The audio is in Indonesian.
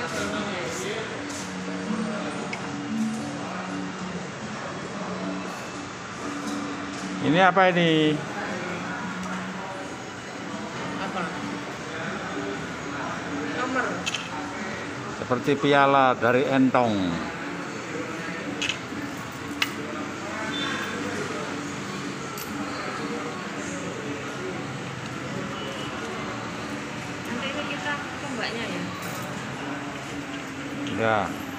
Ini apa ini? Apa? Nomor. Seperti piala dari Entong. Nanti ini kita ke mbaknya ya. Ya.